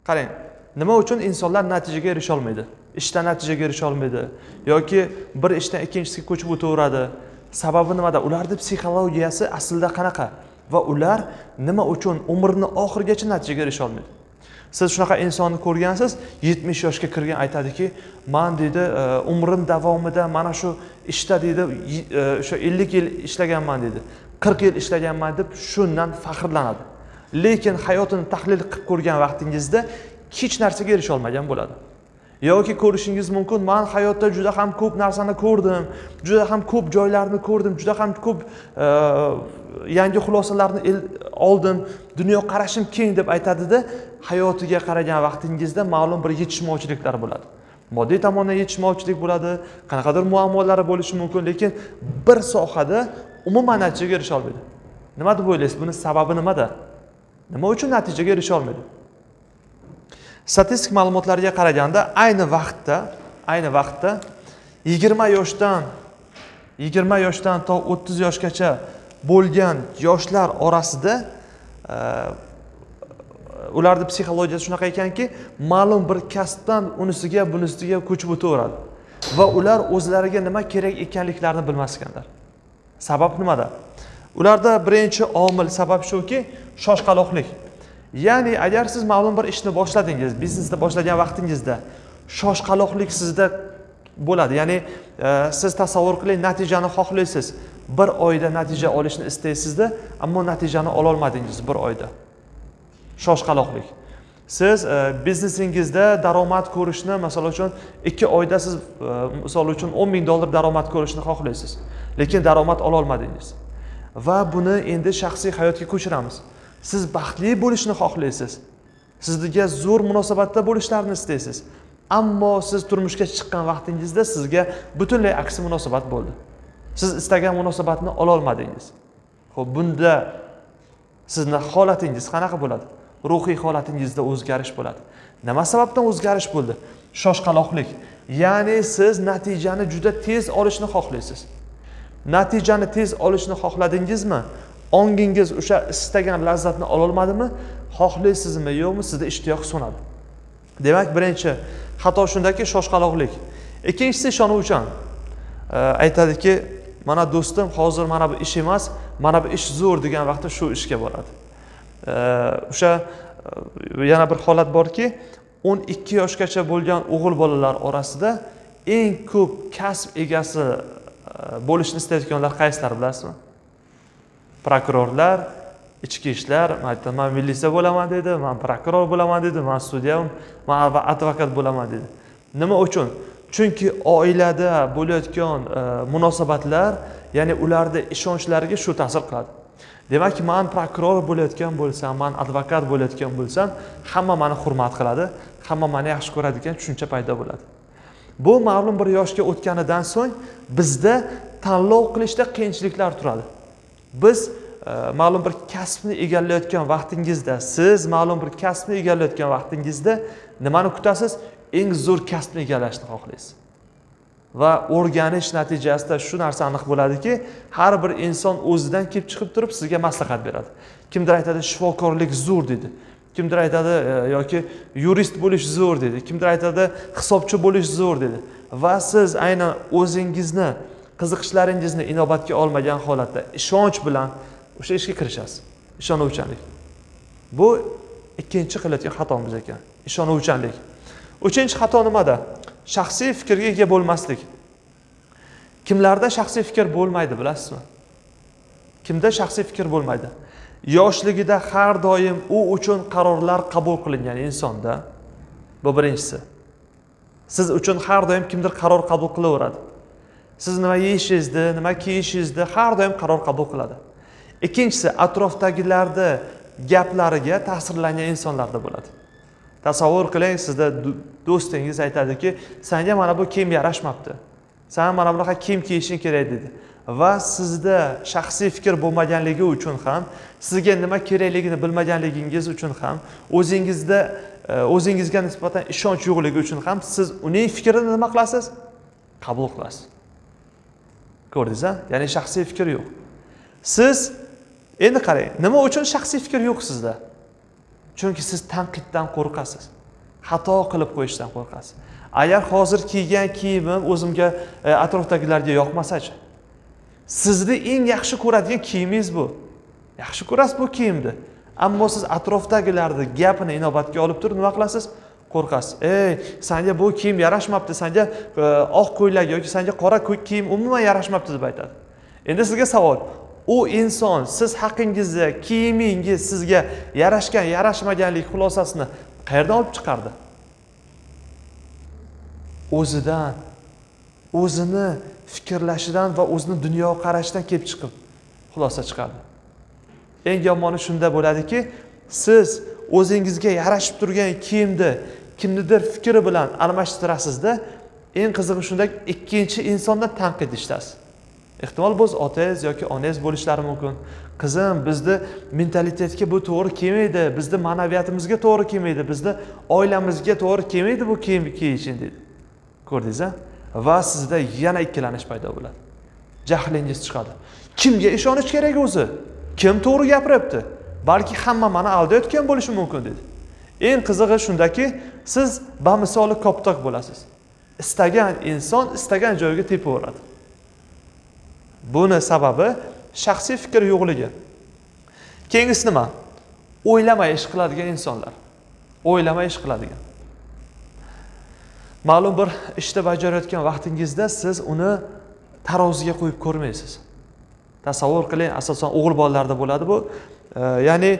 Qarang, nima uchun insonlar natijaga erisha olmaydi? Ishdan natijaga erisha olmaydi yoki bir ishdan ikkinchisiga ko'chib o'taveradi. Sababi nimada? Ularning psixologiyasi aslida qanaqa va ular nima uchun umrini oxirigacha natijaga erisha olmaydi? Siz shunaqa insonni ko'rgansiz, 70 yoshga kirgan aytadiki, "Men deydi, umrim davomida mana shu ishda deydi, o'sha 50 yil ishlaganman deydi. 40 yil ishlaganman" deb shundan faxrlanadi. Lekin hayotini tahlil qilib ko'rgan vaqtingizda hech narsaga erisha olmagan bo'ladi. Yoki ko'rishingiz mumkin, "Men hayotda juda ham ko'p narsani ko'rdim, juda ham ko'p joylarni ko'rdim, juda ham ko'p yangi xulosalarni oldim, dunyo qarashim keng" deb aytadida, hayotiga qaragan vaqtingizda ma'lum bir yetishmovchiliklar bo'ladi. Moddiy tomondan yetishmovchilik bo'ladi, qanaqadir muammolari bo'lishi mumkin, lekin bir sohada umuman natijaga erisha olmaydi. Nima deb o'ylaysiz? Buning sababi nimada? Nima uchun natijaga erisha olmaydi? Statistik ma'lumotlarga qaraganda ayni vaqtda 20 yoshdan to 30 yoshgacha bo'lgan yoshlar orasida ularning psixologiyasi shunaqa ekanki, ma'lum bir kasbdan unisiga, bunisiga ko'chib o'taveradi va ular o'zlariga nima kerak ekanliklarini bilmas ekanlar. Sabab nimada? Ularda birinchi omil sabab shuki, shoshqaloqlik. Ya'ni agar siz ma'lum bir ishni boshladingiz, biznesni boshlagan vaqtingizda shoshqaloqlik sizda bo'ladi. Ya'ni siz tasavvur qiling, natijani xohlaysiz. Bir oyda natija olishni istaysizda, ammo natijani ola olmadingiz bir oyda. Shoshqaloqlik. Siz biznesingizda daromad ko'rishni, masalan uchun 2 oyda siz misol uchun $10,000 daromad ko'rishni xohlaysiz, lekin daromad ola olmadingiz. Va buni endi shaxsiy hayotga ko'chiramiz. Siz baxtli bo'lishni xohlaysiz. Sizga zo'r munosabatda bo'lishlarini istaysiz. Ammo siz turmushga chiqqan vaqtingizda sizga butunlay aksi munosabat bo'ldi. Siz istagan munosabatni ola olmadingiz. Xo'p, bunda sizning holatingiz qanaqa bo'ladi? Ruhiy holatingizda o'zgarish bo'ladi. Nima sababdan o'zgarish bo'ldi? Shoshqaloqlik. Ya'ni siz natijani juda tez olishni xohlaysiz. Natijani tez olishni xohladingizmi? Ongingiz o'sha istagan lazzatni ola olmadimi? Xohlaysizmi, yo'qmi? Sizda ishtiyoq so'nadi. Demak, birinchi xato shundaki, shoshqaloqlik. Ikkinchisi ishonuvchan. Aytadiki, "Mana do'stim, hozir mana bu ish emas, mana bu ish zo'r" degan vaqtda shu ishga boradi. O'sha yana bir holat borki, 12 yoshgacha bo'lgan o'g'il bolalar orasida eng ko'p kasb egasi bo'lishni istayotganlar qaysilar bilasizmi? Prokurorlar, ichki ishlar, men militsiya bo'laman dedi, men prokuror bo'laman dedi, men sudya, men advokat bo'laman dedi. Nima uchun? Chunki oilada bo'layotgan munosabatlar, ya'ni ularda ishonchlariga shu ta'sir qiladi. Demak, men prokuror bo'layotgan bo'lsam, men advokat bo'layotgan bo'lsam, hamma meni hurmat qiladi, hamma meni yaxshi ko'radi degan tushuncha paydo bo'ladi. Bu ma'lum bir yoshga o'tganidan so'ng bizda tanlov qilishda qiyinchiliklar turadi. Biz ma'lum bir kasbni egallayotgan vaqtingizda, siz ma'lum bir kasbni egallayotgan vaqtingizda nimani kutasiz? Eng zo'r kasbni egallashni xohlaysiz. Va o'rganish natijasida shu narsa aniq bo'ladiki, har bir inson o'zidan kelib chiqib turib sizga maslahat beradi. Kimdir aytadi, shifokorlik zo'r dedi. Kimdir aytadi, yoki yurist bo'lish zo'r dedi. Kimdir aytadi, hisobchi bo'lish zo'r dedi. Va siz aynan o'zingizni, qiziqishlaringizni inobatga olmagan holatda ishonch bilan o'sha ishga kirishasiz. Ishonuvchanlik. Bu ikkinchi qilayotgan xatomiz ekan. Ishonuvchanlik. Uchinchi xato nimada? Shaxsiy fikrga ega bo'lmaslik. Kimlarda shaxsiy fikr bo'lmaydi, bilasizmi? Kimda shaxsiy fikr bo'lmaydi? Yoshligida har doim u uchun qarorlar qabul qilingan insonda. Bu birinchisi. Siz uchun har doim kimdir qaror qabul qilaveradi. Siz nima yeyishingizni, nima kiyishingizni har doim qaror qabul qiladi. Ikkinchisi, atrofdagilarda gaplariga ta'sirlangan insonlarda bo'ladi. Tasavvur qiling, sizda do'stingiz aytadiki, "Senga mana bu kiyim yarashmabdi. Sen mana bunaqa kiyim kiyishing kerak" dedi. Va sizda shaxsiy fikr bo'lmaganligi uchun ham, sizga nima kerakligini bilmaganligingiz uchun ham, o'zingizga nisbatan ishonch yo'qligi uchun ham siz uning fikrini nima qilasiz? Qabul qilasiz. Ko'rdingiz-a? Ya'ni shaxsiy fikr yo'q. Siz endi qarang, nima uchun shaxsiy fikr yo'q sizda? Chunki siz tanqiddan qo'rqasiz. xato qilib qo'yishdan qo'rqasiz. Agar hozir kiygan kiyimim o'zimga, atrofdagilarga yoqmasa-chi? Sizni eng yaxshi ko'radigan kiyimingiz bu. Yaxshi ko'rasiz bu kiyimni. Ammo siz atrofdagilarni gapini inobatga olib turib nima qilasiz? Qo'rqasiz. Senga bu kiyim yarashmabdi, senga oq ko'ylak yoki senga qora kiyim umuman yarashmabdi deb aytadi. Endi sizga savol, u inson siz haqingizda kiyimingiz sizga yarashgan, yarashmaganlik xulosasini qayerdan olib chiqardi? O'zidan, o'zini fikrlashidan va o'zini dunyoqarashidan kelib chiqib xulosa chiqardi. Eng yomoni shunda bo'ladiki, siz o'zingizga yarashib turgan kiyimni kimnidir fikri bilan almashtirasizda, eng qizig'i shundaki, ikkinchi insondan tanqid eshitasiz. Ehtimol bu otangiz yoki onangiz bo'lishlari mumkin. Qizim, bizni mentalitetga bu to'g'ri kelmaydi, bizni ma'naviyatimizga to'g'ri kelmaydi, bizni oilamizga to'g'ri kelmaydi bu kiyim kiyishing dedi. Ko'rdingiz-a? Va sizda yana ikkilanish paydo bo'ladi. Jahlingiz chiqadi. Kimga ishonish kerak o'zi? Kim to'g'ri gapiryapti? Balki hamma meni aldayotgan bo'lishi mumkin dedi. Eng qizig'i shundaki, siz bamisoli koptok bo'lasiz. Istagan inson istagan joyga tepaveradi. Buni sababi shaxsiy fikr yo'qligi. Keyingisi nima? O'ylamay ish qiladigan insonlar. O'ylamay ish qiladigan. Ma'lum bir ishni bajarayotgan vaqtingizda siz uni taroziga qo'yib ko'rmaysiz. Tasavvur qiling, asosan o'g'il bolalarda bo'ladi bu. Ya'ni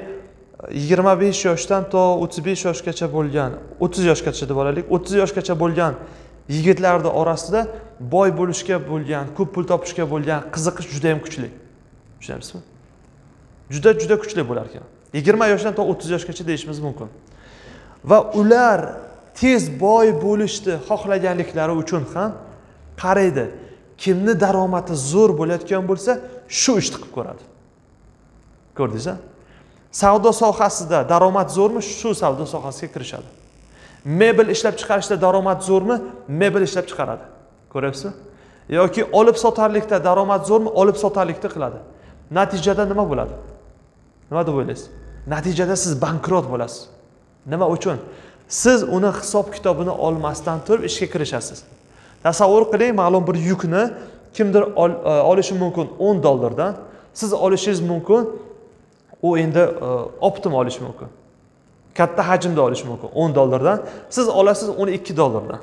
25 yoshdan to 35 yoshgacha bo'lgan, 30 yoshgacha deb olaylik, 30 yoshgacha bo'lgan yigitlarning orasida boy bo'lishga bo'lgan, ko'p pul topishga bo'lgan qiziqish juda ham kuchli. Tushunamizmi? Juda kuchli bo'lar ekan. 20 yoshdan to 30 yoshgacha deyishimiz mumkin. Va ular tez boy bo'lishni xohlaganliklari uchun ham qaraydi. Kimni daromadi zo'r bo'layotgan bo'lsa, shu ishni qilib ko'radi. Ko'rdingiz-a? Savdo sohasida daromad zo'rmi, shu savdo sohasiga kirishadi. Mebel ishlab chiqarishda daromad zo'rmi, mebel ishlab chiqaradi. Ko'ryapsizmi? Yoki olib sotarlikda daromad zo'rmi, olib sotarlikda qiladi. Natijada nima bo'ladi? Nima deb o'ylaysiz? Natijada siz bankrot bo'lasiz. Nima uchun? Siz uni hisob kitobini olmasdan turib ishga kirishasiz. Tasavvur qiling, ma'lum bir yukni kimdir olishi mumkin $10 dan, siz olishingiz mumkin, u endi optim olishi mumkin. Katta hajmda olishi mumkin $10 dan, siz olasiz $12 dan.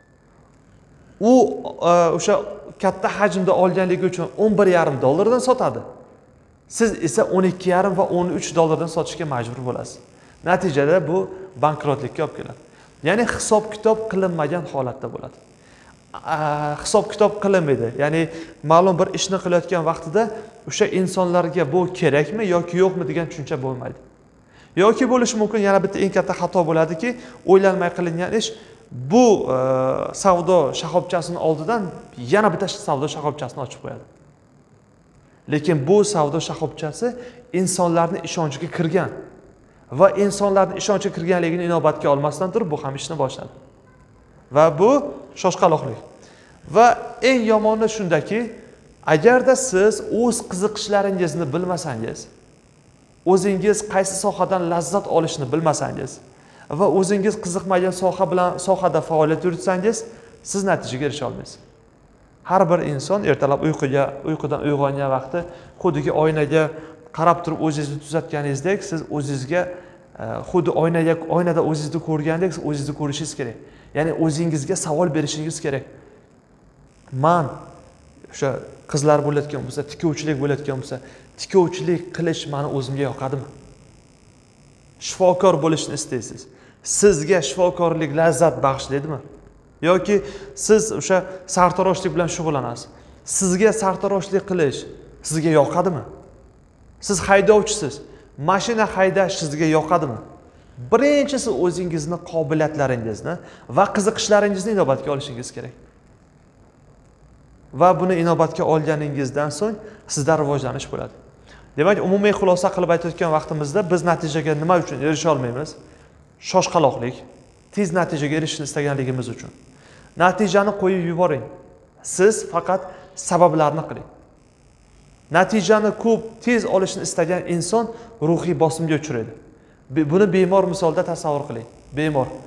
U o'sha katta hajmda olganligi uchun $11,5 dan sotadi. Siz esa $12,5 va $13 dan sotishga majbur bo'lasiz. Natijada bu bankrotlikka olib keladi. Ya'ni hisob kitob qilinmagan holatda bo'ladi. Hisob kitob qilinmaydi. Ya'ni ma'lum bir ishni qilayotgan vaqtida o'sha insonlarga bu kerakmi yoki yo'qmi degan tushuncha bo'lmaydi. Yoki bo'lishi mumkin, yana bitta eng katta xato bo'ladiki, o'ylanmay qilingan ish bu savdo shoxobchasini oldidan yana bitta savdo shoxobchasini ochib qo'yadi. Lekin bu savdo shoxobchasi insonlarning ishonchiga kirgan va insonlarning ishonchiga kirganligini inobatga olmasdan turib bu ham ishni boshladi. Va bu shoshqaloqlik. Va eng yomoni shundaki, agarda siz o'z qiziqishlaringizni bilmasangiz, o'zingiz qaysi sohadan lazzat olishni bilmasangiz va o'zingiz qiziqmagan sohada faoliyat yuritsangiz, siz natijaga erisha olmaysiz. Har bir inson ertalab uyqudan uyg'ongan vaqti xuddi oynaga qarab turib o'zingizni tuzatganingizdek, siz o'zingizga xuddi oynada o'zingizni ko'rgandek o'zingizni ko'rishingiz kerak. Ya'ni o'zingizga savol berishingiz kerak. Men o'sha qizlar bo'layotgan bo'lsa, tikuvchilik bo'layotgan bo'lsa, tikuvchilik qilish meni o'zimga yoqadimi? Shifokor bo'lishni istaysiz. Sizga shifokorlik lazzat bag'ishlaydimi? Yoki siz o'sha sartaroshlik bilan shug'ullanasiz. Sizga sartaroshlik qilish sizga yoqadimi? Siz haydovchisiz. Mashina haydash sizga yoqadimi? Birinchisi o'zingizni qobiliyatlaringizni va qiziqishlaringizni inobatga olishingiz kerak. Va buni inobatga olganingizdan so'ng sizda rivojlanish bo'ladi. Demak, umumiy xulosa qilib aytayotgan vaqtimizda biz natijaga nima uchun erisha olmaymiz? Shoshqaloqlik, tez natijaga erishishni istaganligimiz uchun. Natijani qo'yib yuboring. Siz faqat sabablarni qiling. Natijani ko'p tez olishni istagan inson ruhiy bosimga uchraydi. Buni bemor misolda tasavvur qiling. Bemor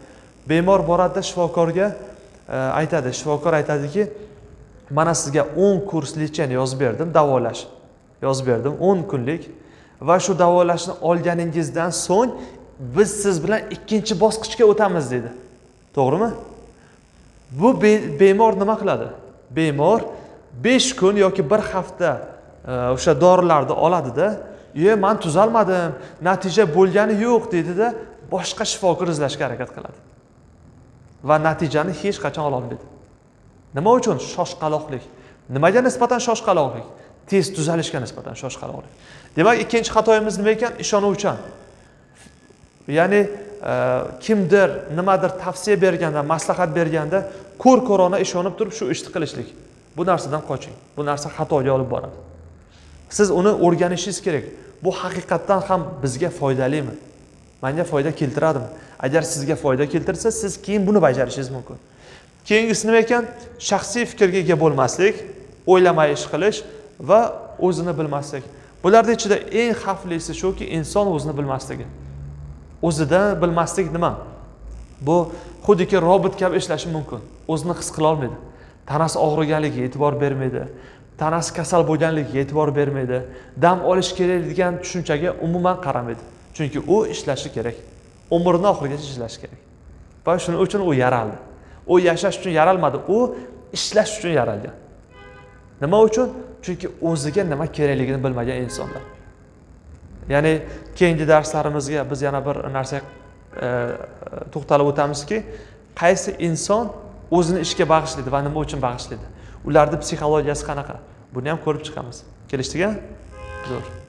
Bemor boradi shifokorga, aytadi, shifokor aytadiki, mana sizga 10 kurs lecheni yozib berdim, davolash. Yozib berdim 10 kunlik va shu davolashni olganingizdan so'ng biz siz bilan ikkinchi bosqichga o'tamiz dedi. To'g'rimi? Bu bemor nima qiladi? Bemor 5 kun yoki 1 hafta o'sha dorilarni oladida, men tuzalmadim, natija bo'lgani yo'q dedi-da, boshqa shifokor izlashga harakat qiladi. Va natijani hech qachon ola olmaydi. Nima uchun? Shoshqaloqlik. Nimaga nisbatan shoshqaloqlik? Tez tuzalishga nisbatan shoshqaloqlik. Demak, ikkinchi xatoyimiz nima ekan? Ishonuvchan. Ya'ni kimdir nimadir tavsiya berganda, maslahat berganda, ko'rona ishonib turib shu ishni qilishlik. Bu narsadan qoching. Bu narsa xatoga olib boradi. Siz uni o'rganishingiz kerak. Bu haqiqatdan ham bizga foydalimi? Menga foyda keltiradimi? Agar sizga foyda keltirsa, siz keyin buni bajarishingiz mumkin. Keyingisi nima ekan? Shaxsiy fikrga ega bo'lmaslik, o'ylamay ish qilish va o'zini bilmaslik. Bularning ichida eng xavflisi shuki, inson o'zini bilmasligi. O'zidan bilmaslik nima? Bu xuddiki robot kabi ishlashi mumkin. O'zini his qila olmaydi. Tanasi og'riganligiga e'tibor bermaydi. Tanasi kasal bo'lganligiga e'tibor bermaydi. Dam olish kerak degan tushunchaga umuman qaramaydi. Chunki u ishlashi kerak. Umrining oxirigacha ishlashi kerak. Va shuning uchun u yaraldi. U yashash uchun yaralmadi, u ishlash uchun yaralgan. Nima uchun? Chunki o'ziga nima kerakligini bilmagan insonlar. Ya'ni keyingi darslarimizga biz yana bir narsa to'xtalib o'tamizki, qaysi inson o'zini ishga bag'ishlaydi va nima uchun bag'ishlaydi? Ularning psixologiyasi qanaqa? Buni ham ko'rib chiqamiz. Kelishdikmi? Zo'r.